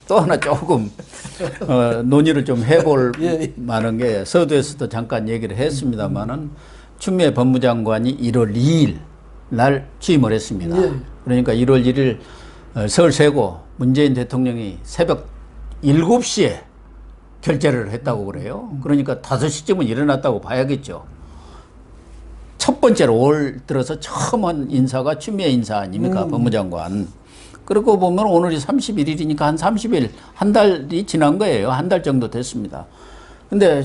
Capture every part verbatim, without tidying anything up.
또 하나 조금 어, 논의를 좀 해볼 예. 만한 게 서두에서도 잠깐 얘기를 했습니다만은 추미애 법무장관이 일월 이일 날 취임을 했습니다. 예. 그러니까 일월 일일 설 세고 문재인 대통령이 새벽 일곱 시에 결재를 했다고 그래요. 그러니까 다섯 시쯤은 일어났다고 봐야겠죠. 첫 번째로 올 들어서 처음 한 인사가 추미애 인사 아닙니까? 음. 법무장관. 그러고 보면 오늘이 삼십일일이니까 한 삼십 일, 한 달이 지난 거예요. 한 달 정도 됐습니다. 근데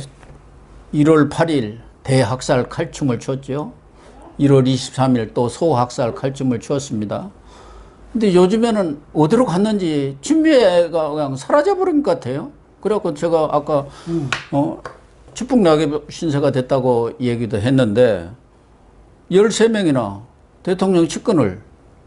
일월 팔일 대학살 칼춤을 췄죠. 일월 이십삼일 또 소학살 칼춤을 추었습니다. 근데 요즘에는 어디로 갔는지 추미애가 그냥 사라져버린 것 같아요. 그래갖고 제가 아까, 음. 어, 축복낙엽 신세가 됐다고 얘기도 했는데, 열세 명이나 대통령 측근을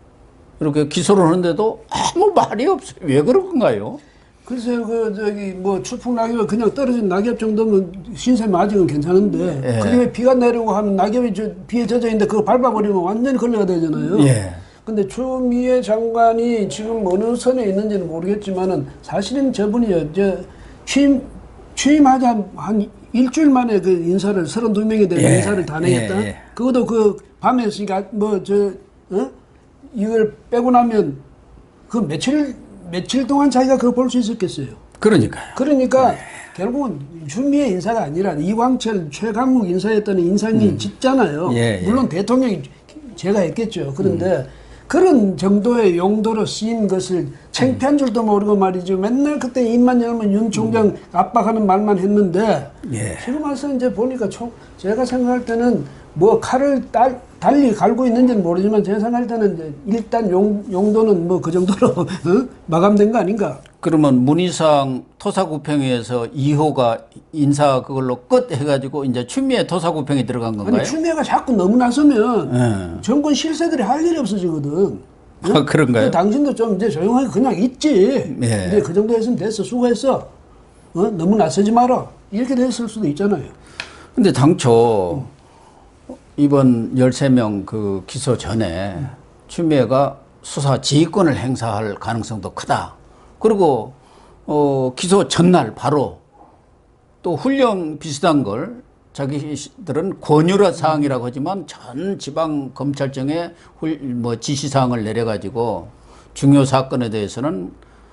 이렇게 기소를 하는데도 아무 말이 없어요. 왜 그런 건가요? 글쎄요, 그, 저기, 뭐, 추풍낙엽이 그냥 떨어진 낙엽 정도면 신세 맞으면 괜찮은데, 예. 그게 비가 내리고 하면 낙엽이 저, 비에 젖어 있는데 그거 밟아버리면 완전히 걸려가 되잖아요. 예. 근데 추미애 장관이 지금 어느 선에 있는지는 모르겠지만은 사실은 저분이요, 저, 취임, 취임하자 한 일주일 만에 그 인사를, 서른두 명에 대한 예. 인사를 단행했다? 예. 예. 그것도 그 밤에 했으니까 뭐, 저, 어? 이걸 빼고 나면 그 며칠, 며칠 동안 자기가 그거 볼 수 있었겠어요. 그러니까요. 그러니까 네. 결국은 추미애 인사가 아니라 이광철, 최강욱 인사였던 인상이 음. 짙잖아요. 예, 예. 물론 대통령이 제가 했겠죠. 그런데 음. 그런 정도의 용도로 쓰인 것을 창피한 줄도 모르고 말이죠. 맨날 그때 입만 열면 윤 총장 음. 압박하는 말만 했는데 예. 지금 와서 이제 보니까 총, 제가 생각할 때는 뭐 칼을 딸, 달리 갈고 있는지는 모르지만 제가 생각할 때는 이제 일단 용, 용도는 뭐 그 정도로 어? 마감된 거 아닌가. 그러면 문희상 토사구평에서 이 호가 인사 그걸로 끝 해가지고 이제 추미애 토사구평에 들어간 건가요? 아니 추미애가 자꾸 너무 나서면 네. 정권 실세들이 할 일이 없어지거든. 응? 아, 그런가요? 당신도 좀 이제 조용하게 그냥 있지. 네. 이제 그 정도 했으면 됐어. 수고했어. 어? 너무 나서지 마라. 이렇게 됐을 수도 있잖아요. 근데 당초 음. 이번 열세 명 그 기소 전에 음. 추미애가 수사 지휘권을 행사할 가능성도 크다. 그리고 어, 기소 전날 바로 또 훈령 비슷한 걸 자기들은 권유라 사항이라고 하지만 전 지방 검찰청에 훌, 뭐 지시 사항을 내려가지고 중요 사건에 대해서는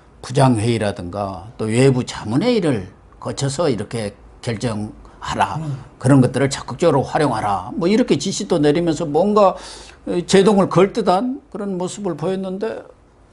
부장회의라든가 또 외부 자문회의를 거쳐서 이렇게 결정하라. 음. 그런 것들을 적극적으로 활용하라. 뭐 이렇게 지시도 내리면서 뭔가 제동을 걸 듯한 그런 모습을 보였는데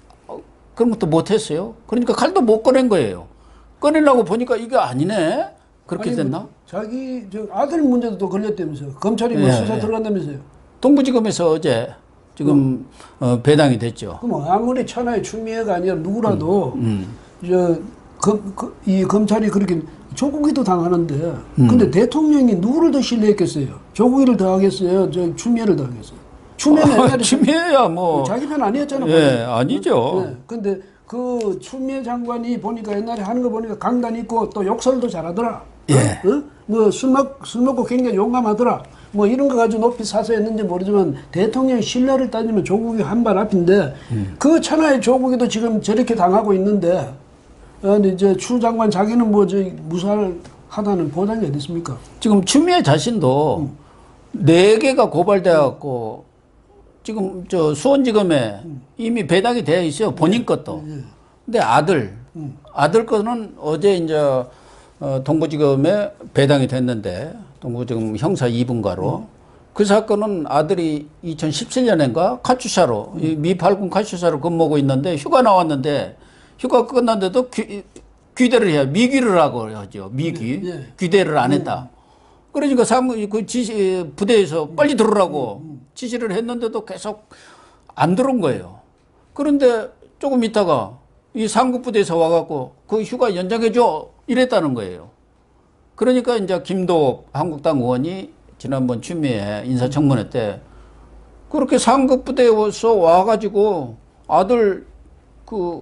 그런 것도 못했어요. 그러니까 칼도 못 꺼낸 거예요. 꺼내려고 보니까 이게 아니네. 그렇게 아니, 됐나? 뭐 자기 저 아들 문제도 또 걸렸다면서요. 검찰이 뭐 예, 수사 예. 들어간다면서요. 동부지검에서 어제 지금 음. 어, 배당이 됐죠. 그럼 아무리 천하의 추미애가 아니라 누구라도 음, 음. 저, 그, 그, 이 검찰이 그렇게 조국이도 당하는데 음. 근데 대통령이 누구를 더 신뢰했겠어요? 조국이를 더 하겠어요? 저 추미애를 더 하겠어요? 추미애는 아, 추미애야 뭐 자기 편 아니었잖아요. 예, 아니죠. 네. 근데 그 추미애 장관이 보니까 옛날에 하는 거 보니까 강단 있고 또 욕설도 잘하더라. 예. 어? 어? 뭐 술 먹, 술 먹고 굉장히 용감하더라. 뭐 이런 거 가지고 높이 사서 했는지 모르지만 대통령 신뢰를 따지면 조국이 한 발 앞인데 음. 그 천하의 조국이도 지금 저렇게 당하고 있는데 어, 근데 이제 추 장관 자기는 뭐 저 무사를 하다는 보장이 어디 있습니까? 지금 추미애 자신도 음. 네 개가 고발돼 갖고 지금 저 수원지검에 음. 이미 배당이 되어 있어요. 본인 예. 것도. 예. 근데 아들, 음. 아들 거는 어제 이제 어, 동부지검에 배당이 됐는데 동부지검 형사 이 부가로 음. 그 사건은 아들이 이천십칠 년인가 카츄샤로 음. 이 미팔군 카츄샤로 근무하고 있는데 휴가 나왔는데 휴가 끝났는데도 귀, 귀대를 해야 미귀를 하고 하죠. 미귀. 예. 예. 귀대를 안 했다. 음. 그러니까 사무 그 지시 부대에서 빨리 들어오라고 음. 지시를 했는데도 계속 안 들어온 거예요. 그런데 조금 있다가 이 상급부대에서 와갖고 그 휴가 연장해줘 이랬다는 거예요. 그러니까 이제 김도읍 한국당 의원이 지난번 추미애 인사청문회 때 그렇게 상급부대에서 와가지고 아들 그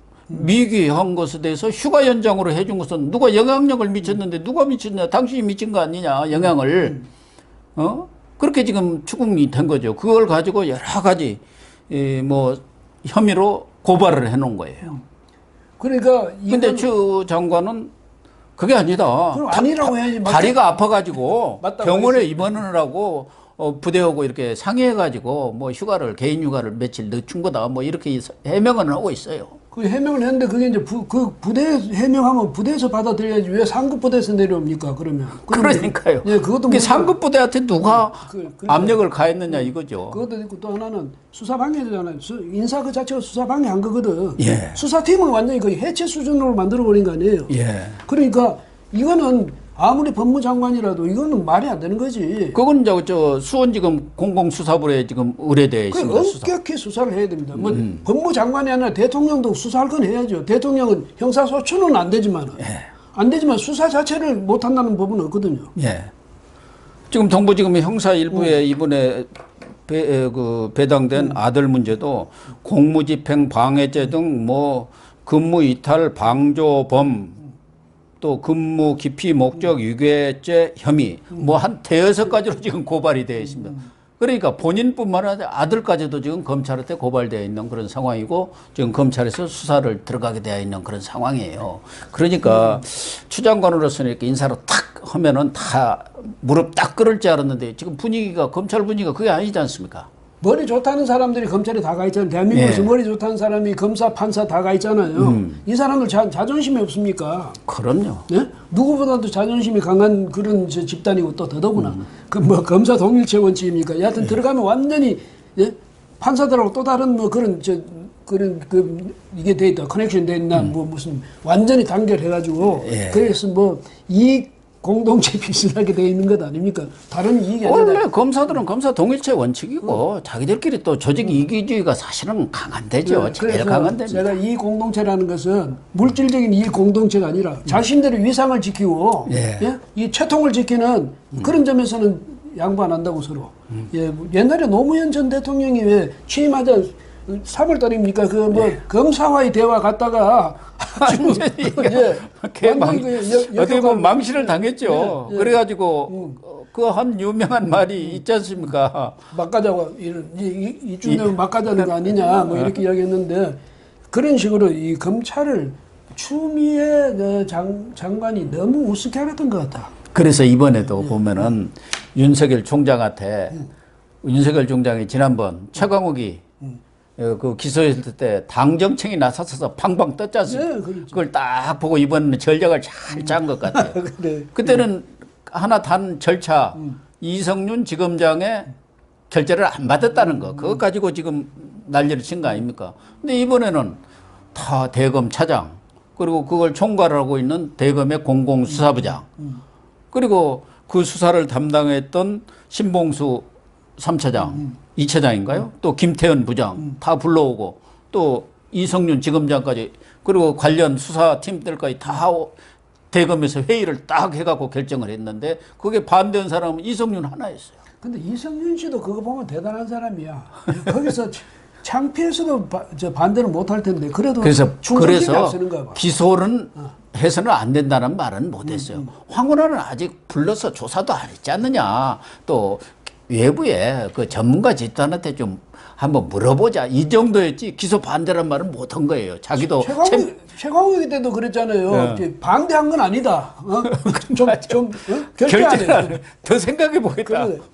미기한 것에 대해서 휴가 연장으로 해준 것은 누가 영향력을 미쳤는데 누가 미쳤냐? 당신이 미친 거 아니냐? 영향을. 어? 그렇게 지금 추궁이 된 거죠. 그걸 가지고 여러 가지 이 뭐 혐의로 고발을 해놓은 거예요. 그러니까 근데 이건 추 장관은 그게 아니다. 그럼 아니라고 다- 해야지. 다리가 아파가지고 맞다고 병원에 했어요. 입원하느라고 어, 부대하고 이렇게 상의해가지고 뭐 휴가를 개인 휴가를 며칠 늦춘 거다 뭐 이렇게 해명은 하고 있어요. 그 해명을 했는데 그게 이제 부, 그 부대 해명하면 부대에서 받아들여야지 왜 상급 부대에서 내려옵니까 그러면? 그러면 그러니까요. 예, 그것도 그게 뭔가- 상급 부대한테 누가 그- 그- 압력을 가했느냐 이거죠. 그것도 있고 또 하나는 수사 방해잖아요. 수- 인사 그 자체가 수사 방해한 거거든. 예. 수사팀은 완전히 거의 해체 수준으로 만들어 버린 거 아니에요. 예. 그러니까 이거는 아무리 법무장관이라도 이거는 말이 안 되는 거지. 그건 저, 저 수원지검 공공수사부에 지금 의뢰되어 그 있습니다. 수사. 엄격히 수사를 해야 됩니다. 뭐 음. 법무장관이 아니라 대통령도 수사할 건 해야죠. 대통령은 형사소추는 안 되지만 예. 안 되지만 수사 자체를 못 한다는 법은 없거든요. 예. 지금 동부지검 형사 일부에 이번에 배, 에, 그 배당된 아들 문제도 공무집행 방해죄 등 뭐 근무 이탈 방조범 또 근무 기피 목적 유괴죄 혐의 뭐 한 대여섯 가지로 지금 고발이 되어 있습니다. 그러니까 본인뿐만 아니라 아들까지도 지금 검찰한테 고발되어 있는 그런 상황이고 지금 검찰에서 수사를 들어가게 되어 있는 그런 상황이에요. 그러니까 추 장관으로서는 이렇게 인사로 탁 하면은 다 무릎 딱 꿇을 줄 알았는데 지금 분위기가 검찰 분위기가 그게 아니지 않습니까? 머리 좋다는 사람들이 검찰에 다 가 있잖아요. 대한민국에서 예. 머리 좋다는 사람이 검사, 판사 다 가 있잖아요. 음. 이 사람들 자, 자존심이 없습니까? 그럼요. 네? 누구보다도 자존심이 강한 그런 저 집단이고 또 더더구나. 음. 그 뭐 검사 동일체 원칙입니까? 여하튼 들어가면 완전히 예? 판사들하고 또 다른 뭐 그런 저 그런 그 이게 돼 있다 커넥션 돼 있나 뭐 무슨 완전히 단결해가지고 예. 그래서 뭐 이익 공동체 비슷하게 돼 있는 것 아닙니까? 다른 이익이 아니라 원래 검사들은 검사 동일체 원칙이고 자기들끼리 또 조직 이기주의가 사실은 강한데죠. 네, 제일 그래서 강한 데입니다. 제가 이익 공동체라는 것은 물질적인 이익 공동체가 아니라 자신들의 위상을 지키고 예. 예? 이 채통을 지키는 그런 점에서는 양보 안 한다고 서로. 예, 옛날에 노무현 전 대통령이 왜 취임하자 삼월 달입니까? 그 뭐 검사와의 대화 갔다가 아주 예, 개망, 완전히 그 역- 어떻게 보면 역효과를- 망신을 당했죠. 예, 예. 그래가지고 그 한 유명한 말이 있지 않습니까? 막 가자고 이런 이- 이- 이쯤 되면 막 가자는 거 아니냐 뭐 이렇게 이야기했는데 그런 식으로 이 검찰을 추미애 그 장, 장관이 너무 우습게 하던 것 같다. 그래서 이번에도 보면은 윤석열 총장한테 윤석열 총장이 지난번 최강욱이 어, 그 기소했을 때 당정청이 나서서 팡팡 떴지 않습니까? 네, 그렇죠. 그걸 딱 보고 이번에는 전략을 잘 짠 것 같아요. 그래. 그때는 하나 단 절차 이성윤 지검장의 결재를 안 받았다는 거 그거 가지고 지금 난리를 친 거 아닙니까? 근데 이번에는 다 대검 차장 그리고 그걸 총괄하고 있는 대검의 공공수사부장 그리고 그 수사를 담당했던 신봉수 삼 차장, 이 차장인가요? 또 김태현 부장 다 불러오고 또 이성윤 지검장까지 그리고 관련 수사팀들까지 다 대검에서 회의를 딱 해갖고 결정을 했는데 그게 반대한 사람은 이성윤 하나였어요. 근데 이성윤 씨도 그거 보면 대단한 사람이야. 거기서 창피해서도 바, 저 반대를 못 할 텐데 그래도 그래서 충성심이 그래서 앞서는가 봐. 기소는 해서는 안 된다는 말은 못했어요. 음, 황운하는 아직 불러서 조사도 안 했지 않느냐. 또 외부에 그 전문가 집단한테 좀 한번 물어보자. 이 정도였지 기소 반대란 말은 못한 거예요. 자기도 최광욱, 참- 최광욱이 때도 그랬잖아요. 네. 반대한 건 아니다. 어? 좀, 좀, 어? 결제 안 해. 결제를 더 생각해 보겠다. 그래.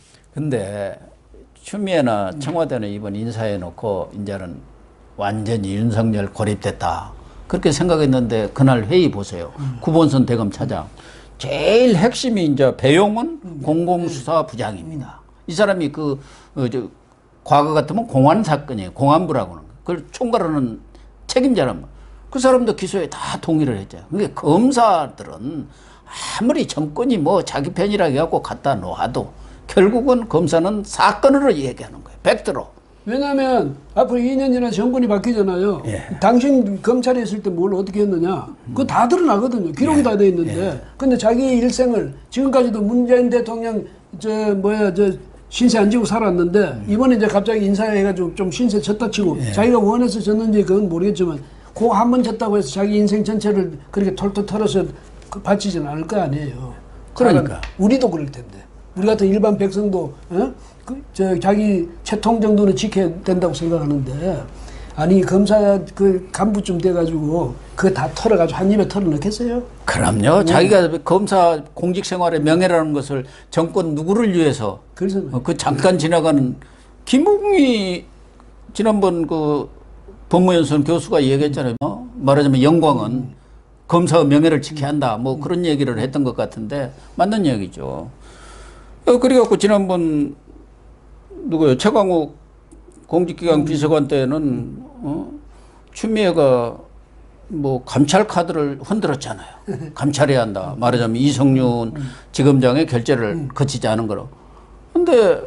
근데 추미애나 청와대는 이번 인사해 놓고 이제는 완전히 윤석열 고립됐다. 그렇게 생각했는데 그날 회의 보세요. 구본선 대검 차장. 제일 핵심이 이제 배용은 공공수사부장입니다. 이 사람이 그, 어, 저, 과거 같으면 공안 사건이에요. 공안부라고 하는 거. 그걸 총괄하는 책임자란 말. 그 사람도 기소에 다 동의를 했죠. 그러니까 검사들은 아무리 정권이 뭐 자기 편이라고 해갖고 갖다 놓아도 결국은 검사는 사건으로 얘기하는 거예요. 팩트로. 왜냐하면 앞으로 이 년 지나 정권이 바뀌잖아요. 예. 당신 검찰에 있을 때 뭘 어떻게 했느냐. 그거 다 드러나거든요. 기록이 예. 다 돼 있는데. 근데 자기 일생을 지금까지도 문재인 대통령 저 뭐야 저 신세 안 지고 살았는데 이번에 이제 갑자기 인사해가지고 좀 신세 졌다 치고 자기가 원해서 졌는지 그건 모르겠지만 그거 한 번 졌다고 해서 자기 인생 전체를 그렇게 털털 털어서 그 바치지는 않을 거 아니에요. 그러니까. 사람, 우리도 그럴 텐데. 우리 같은 일반 백성도 어? 그, 저 자기 채통 정도는 지켜야 된다고 생각하는데 아니 검사 그 간부쯤 돼가지고 그거 다 털어가지고 한 입에 털어넣겠어요? 그럼요. 네. 자기가 검사 공직 생활의 명예라는 것을 정권 누구를 위해서 그래서 어, 그 잠깐 지나가는 김웅이 지난번 그 법무연수원 교수가 얘기했잖아요. 어? 말하자면 영광은 음. 검사의 명예를 지켜야 한다. 뭐 음. 그런 얘기를 했던 것 같은데 맞는 얘기죠. 어, 그래갖고 지난번 누구요? 최광욱 공직기강 음. 비서관 때는 어? 추미애가 뭐 감찰 카드를 흔들었잖아요. 감찰해야 한다. 말하자면 이성윤 지검장의 결재를 거치지 않은 거로. 근데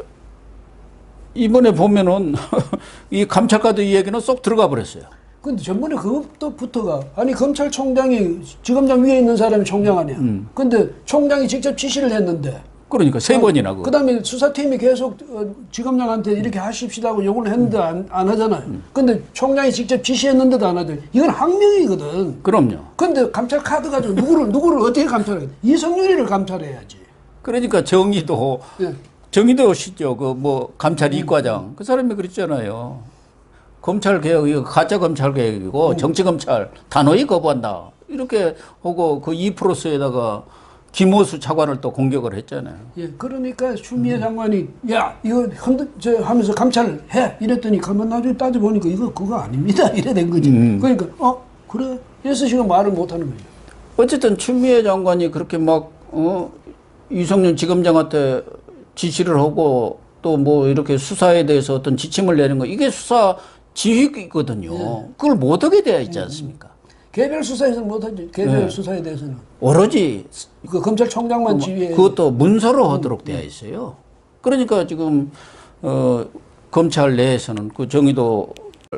이번에 보면은 이 감찰 카드 얘기는 쏙 들어가 버렸어요. 근데 전번에 그것도 붙어가 아니 검찰총장이 지검장 위에 있는 사람이 총장 아니야. 음. 근데 총장이 직접 지시를 했는데. 그러니까 세 번이나 그. 그다음에 수사팀이 계속 지검장한테 이렇게 하십시다 하고 요구를 했는데 안, 안 하잖아요. 음. 근데 총장이 직접 지시했는데도 안 하대. 이건 항명이거든. 그럼요. 근데 감찰 카드 가지고 누구를 누구를 어떻게 감찰해? 이성윤이를 감찰해야지. 그러니까 정의도 네. 정의도 시죠. 그 뭐 감찰 이과장 음. 그 사람이 그랬잖아요. 검찰 개혁 이거 가짜 검찰 개혁이고 음. 정치 검찰 단호히 거부한다. 이렇게 하고 그 이 플러스에다가 김호수 차관을 또 공격을 했잖아요. 예, 그러니까 추미애 장관이 야 이거 흔들 저 하면서 감찰을 해 이랬더니 가만 나중에 따져 보니까 이거 그거 아닙니다 이래 된 거지. 음. 그러니까 어 그래 여섯 시간 말을 못 하는 거죠. 어쨌든 추미애 장관이 그렇게 막 어, 이성윤 지검장한테 지시를 하고 또 뭐 이렇게 수사에 대해서 어떤 지침을 내는 거 이게 수사 지휘거든요. 예. 그걸 못 하게 되어 있지 않습니까? 개별 수사에서는 못하지. 개별 네. 수사에 대해서는. 오로지 그 검찰총장만 그, 지휘해. 그것도 문서로 하도록 되어 있어요. 그러니까 지금 어, 검찰 내에서는 그 정의도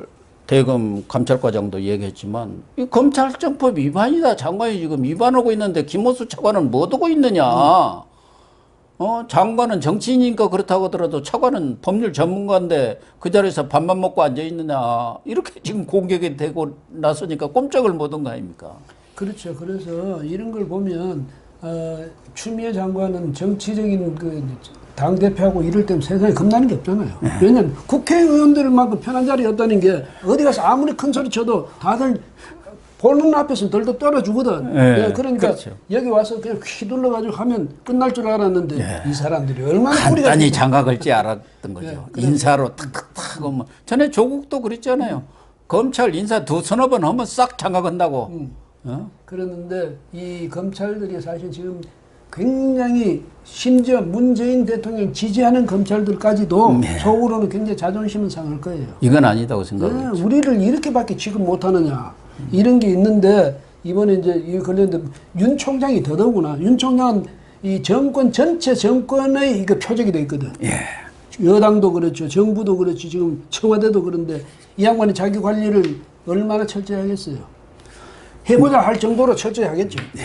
대검 감찰과장도 얘기했지만 이 검찰청법 위반이다. 장관이 지금 위반하고 있는데 김호수 차관은 못 하고 있느냐. 음. 어, 장관은 정치인이니까 그렇다고 하더라도 차관은 법률 전문가인데 그 자리에서 밥만 먹고 앉아있느냐. 이렇게 지금 공격이 되고 나서니까 꼼짝을 못한 거 아닙니까? 그렇죠. 그래서 이런 걸 보면, 어, 추미애 장관은 정치적인 그 당대표하고 이럴 때는 세상에 겁나는 게 없잖아요. 네. 왜냐면 국회의원들만큼 편한 자리 없다는 게 어디 가서 아무리 큰 소리 쳐도 다들 보는 앞에서는 덜덜 떨어주거든. 네, 예, 그러니까 그렇죠. 여기 와서 그냥 휘둘러가지고 하면 끝날 줄 알았는데 네. 이 사람들이 얼마나 간단히 장가 걸지 알았던 거죠. 네, 인사로 탁탁탁 하면. 전에 조국도 그랬잖아요. 음. 검찰 인사 두 서너 번 하면 싹 장가 건다고. 음. 어? 그러는데 이 검찰들이 사실 지금 굉장히 심지어 문재인 대통령 지지하는 검찰들까지도 네. 속으로는 굉장히 자존심은 상할 거예요. 이건 아니다고 생각해요. 네, 우리를 이렇게밖에 취급 못하느냐. 이런 게 있는데 이번에 이제 이 관련된 윤 총장이 더더구나. 윤 총장은 이 정권 전체 정권의 이거 표적이 돼 있거든. 예. 여당도 그렇죠, 정부도 그렇지, 지금 청와대도 그런데 이 양반이 자기 관리를 얼마나 철저히 하겠어요. 해보자 할 정도로 철저히 하겠죠. 예.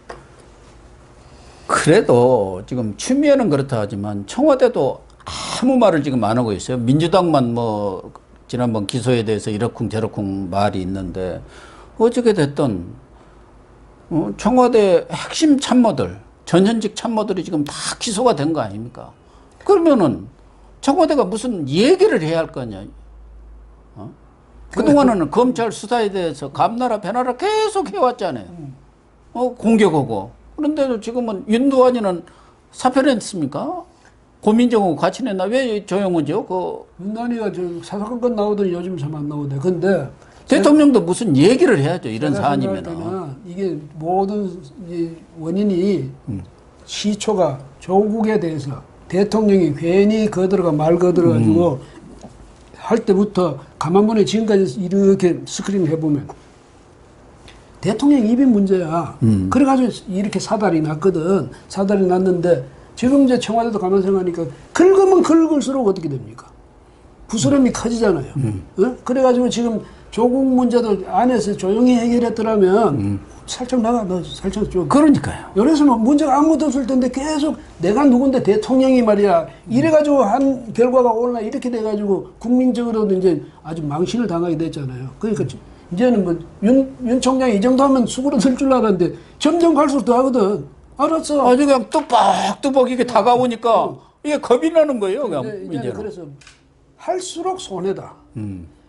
그래도 지금 추미애는 그렇다 하지만 청와대도 아무 말을 지금 안 하고 있어요. 민주당만 뭐 지난번 기소에 대해서 이러쿵 저러쿵 말이 있는데 어떻게 됐든 어, 청와대 핵심 참모들 전현직 참모들이 지금 다 기소가 된 거 아닙니까? 그러면은 청와대가 무슨 얘기를 해야 할 거냐? 어? 그동안은 검찰 수사에 대해서 감나라 배나라 계속 해왔잖아요. 어, 공격하고. 그런데도 지금은 윤두환이는 사표를 했습니까? 고민정하고 같이 냈나? 왜 조용하죠? 그 윤두환이가 저 사사건건 나오더니 요즘 참 안 나오네. 근데 대통령도 무슨 얘기를 해야죠. 이런 사안이면. 이게 모든 원인이 음. 시초가 조국에 대해서 대통령이 괜히 거들어가 말 거들어가지고 음. 할 때부터 가만보니 지금까지 이렇게 스크린 해보면 대통령 입이 문제야. 음. 그래가지고 이렇게 사달이 났거든. 사달이 났는데 지금 이제 청와대도 가만 생각하니까 긁으면 긁을수록 어떻게 됩니까? 부스럼이 커지잖아요. 음. 어? 그래가지고 지금 조국 문제도 안에서 조용히 해결했더라면 음. 살짝 나가, 너 살짝 좀. 그러니까요. 그래서 뭐 문제가 아무도 없을 텐데 계속 내가 누군데 대통령이 말이야. 이래가지고 한 결과가 오늘 이렇게 돼가지고 국민적으로도 이제 아주 망신을 당하게 됐잖아요. 그러니까 음. 이제는 뭐 윤, 윤 총장이 이 정도 하면 수그러들 줄 알았는데 점점 갈수록 더 하거든. 알았어. 아주 그냥 뚜벅뚜벅 이게 다가오니까 어. 이게 겁이 나는 거예요. 그냥 이제, 이제 그래서 할수록 손해다. 음.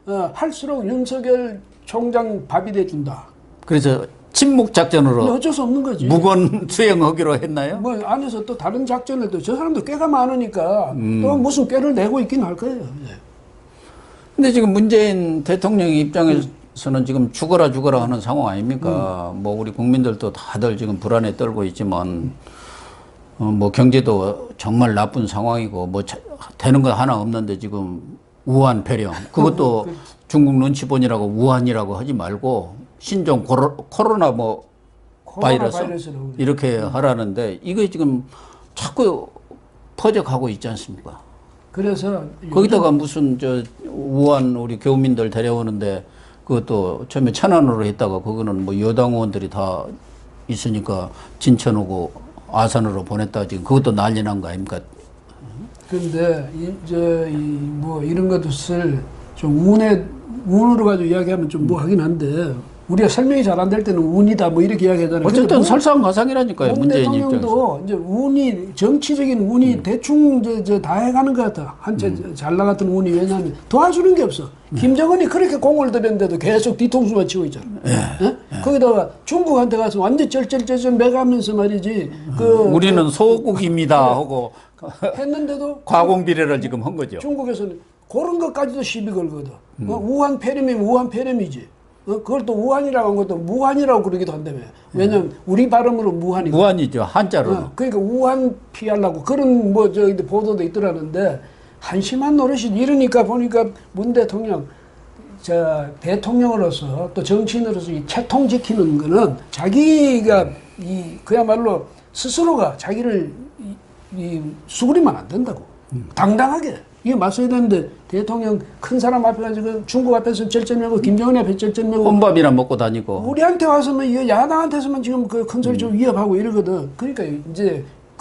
어, 할수록 윤석열 총장 밥이 돼준다. 그래서 침묵 작전으로 어쩔 수 없는 거지. 무건 수행하기로 했나요? 뭐 안에서 또 다른 작전을 또 저 사람도 꾀가 많으니까 음. 또 무슨 꾀를 내고 있긴 할 거예요. 예. 근데 지금 문재인 대통령 입장에서는 지금 죽어라 죽어라 하는 상황 아닙니까? 음. 뭐 우리 국민들도 다들 지금 불안에 떨고 있지만 어, 뭐 경제도 정말 나쁜 상황이고 뭐 자, 되는 거 하나 없는데 지금 우한 폐렴 그것도 중국 눈치 보니라고 우한이라고 하지 말고 신종 코로, 코로나 뭐 코로나 바이러스 바이러스로. 이렇게 하라는데 이게 지금 자꾸 퍼져가고 있지 않습니까? 그래서 거기다가 무슨 저 우한 우리 교민들 데려오는데 그것도 처음에 천안으로 했다가 그거는 뭐 여당 의원들이 다 있으니까 진천 오고 아산으로 보냈다가 지금 그것도 난리 난 거 아닙니까? 근데 이제 이 뭐 이런 것을 좀 운에 운으로 가지고 이야기하면 좀 뭐 하긴 한데 우리가 설명이 잘 안 될 때는 운이다 뭐 이렇게 이야기하잖아요. 어쨌든 설상가상이라니까요. 문 문재인 입장에서. 대통령도 이제 운이 정치적인 운이 음. 대충 저, 저 다 해가는 것 같아. 한채 음. 잘 나갔던 운이 왜냐하면 도와주는 게 없어. 음. 김정은이 그렇게 공을 들였는데도 계속 뒤통수만 치고 있잖아. 예. 예? 예. 거기다가 중국한테 가서 완전 쩔쩔쩔쩔 매가면서 말이지. 그 우리는 그, 소국입니다 그, 하고 했는데도 과공비례를 지금 한 거죠. 중국에서는 그런 것까지도 시비 걸거든. 음. 어, 우한 폐렴이면 우한 폐렴이지. 어, 그걸 또 우한이라고 한 것도 무한이라고 그러기도 한다며. 왜냐면 우리 발음으로 무한이고. 무한이죠. 한자로. 어, 그러니까 우한 피하려고 그런 뭐 저 보도도 있더라는데 한심한 노릇이 이러니까 보니까 문 대통령 저 대통령으로서 또 정치인으로서 이 채통 지키는 거는 자기가 이 그야말로 스스로가 자기를 이, 이 수그리면 안 된다고. 음. 당당하게. 이게 맞서야 되는데 대통령 큰 사람 앞에 가지고 중국 앞에서 쩔쩔매고 김정은 앞에 쩔쩔매고 혼밥이나 먹고 다니고 우리한테 와서는 이 야당한테서만 지금 그 큰 소리 좀 음. 위협하고 이러거든. 그러니까 이제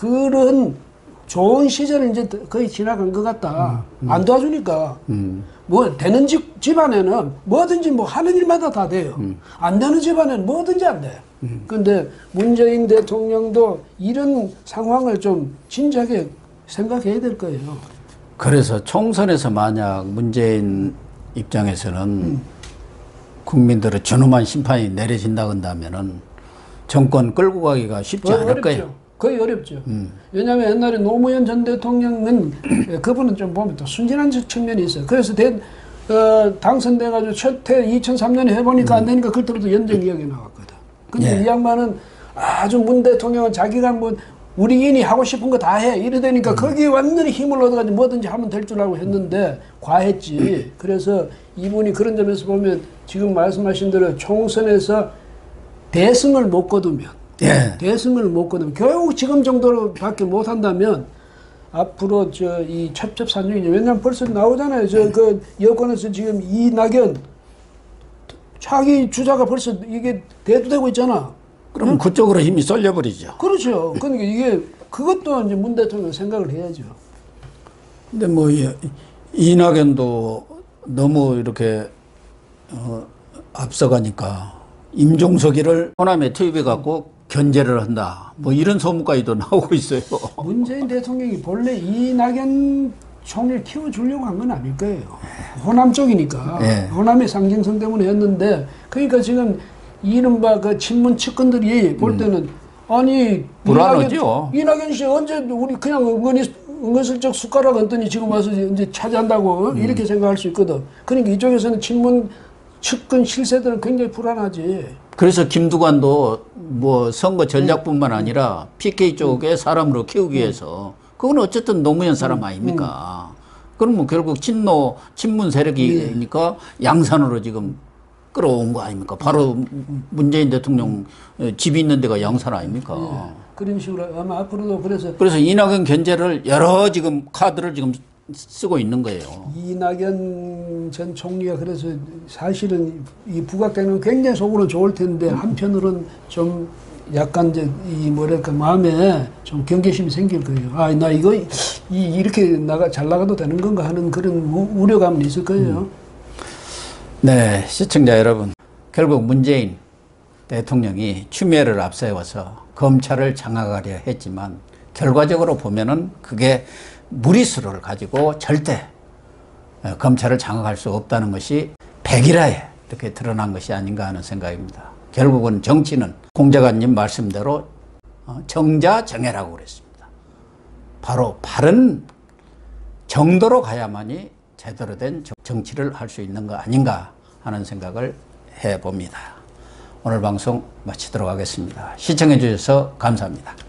그런 좋은 시절은 이제 거의 지나간 것 같다. 음. 음. 안 도와주니까 음. 뭐 되는 집 집안에는 뭐든지 뭐 하는 일마다 다 돼요. 음. 안 되는 집안에는 뭐든지 안 돼. 그런데 음. 문재인 대통령도 이런 상황을 좀 진지하게 생각해야 될 거예요. 그래서 총선에서 만약 문재인 입장에서는 음. 국민들의 준엄한 심판이 내려진다 한다면은 정권 끌고 가기가 쉽지 않을 어렵죠. 거예요. 거의 어렵죠. 음. 왜냐하면 옛날에 노무현 전 대통령은 그분은 좀 보면 또 순진한 측면이 있어요. 그래서 대, 어, 당선돼가지고 첫해 이천삼 년에 해보니까 음. 안 되니까 그때부터 연정 이야기 나왔거든. 근데 예. 이 양반은 아주 문 대통령은 자기가 뭐 우리인이 하고 싶은 거 다 해. 이래 되니까 음. 거기에 완전히 힘을 얻어가지고 뭐든지 하면 될 줄 알고 했는데 과했지. 그래서 이분이 그런 점에서 보면 지금 말씀하신 대로 총선에서 대승을 못 거두면 예. 대승을 못 거두면 결국 지금 정도로밖에 못 한다면 앞으로 저 이 첩첩산중이죠. 왜냐면 벌써 나오잖아요. 저 그 여권에서 지금 이낙연 자기 주자가 벌써 이게 대두되고 있잖아. 그럼 응? 그쪽으로 힘이 쏠려버리죠. 그렇죠. 그러니까 이게 그것도 이제 문 대통령 생각을 해야죠. 근데 뭐 이낙연도 너무 이렇게 어, 앞서가니까 임종석이를 호남에 투입해 갖고 견제를 한다. 뭐 이런 소문까지도 나오고 있어요. 문재인 대통령이 본래 이낙연 총리를 키워주려고 한 건 아닐 거예요. 호남 쪽이니까. 네. 호남의 상징성 때문에 했는데 그러니까 지금 이른바 그 친문 측근들이 볼 때는 음. 아니 불안하죠. 이낙연, 이낙연 씨 언제 우리 그냥 은근히 은근슬쩍 숟가락 얹더니 지금 와서 이제 차지한다고 음. 이렇게 생각할 수 있거든. 그러니까 이쪽에서는 친문 측근 실세들은 굉장히 불안하지. 그래서 김두관도 뭐 선거 전략뿐만 아니라 피케이 쪽에 사람으로 키우기 위해서 그건 어쨌든 노무현 사람 아닙니까? 그럼 뭐 결국 친노 친문 세력이니까 양산으로 지금 끌어온 거 아닙니까? 바로 문재인 대통령 집이 있는 데가 양산 아닙니까? 네. 그런 식으로 아마 앞으로도 그래서 그래서 이낙연 견제를 여러 지금 카드를 지금 쓰고 있는 거예요. 이낙연 전 총리가 그래서 사실은 이 부각되는 굉장히 속으로는 좋을 텐데 한편으로는 좀 약간 이제 이 뭐랄까 마음에 좀 경계심이 생길 거예요. 아, 나 이거 이 이렇게 나가 잘 나가도 되는 건가 하는 그런 우, 우려감은 있을 거예요. 음. 네, 시청자 여러분, 결국 문재인 대통령이 추미애를 앞세워서 검찰을 장악하려 했지만 결과적으로 보면은 그게 무리수를 가지고 절대 검찰을 장악할 수 없다는 것이 백일하에 이렇게 드러난 것이 아닌가 하는 생각입니다. 결국은 정치는 공자관님 말씀대로 정자정예라고 그랬습니다. 바로 바른 정도로 가야만이 제대로 된 정치를 할 수 있는 거 아닌가 하는 생각을 해봅니다. 오늘 방송 마치도록 하겠습니다. 시청해 주셔서 감사합니다.